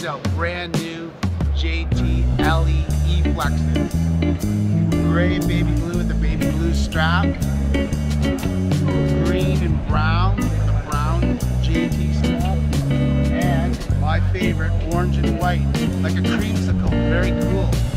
out brand new JT LE E-Flexes. Gray baby blue with the baby blue strap. Green and brown with the brown JT strap. And my favorite, orange and white, like a creamsicle, very cool.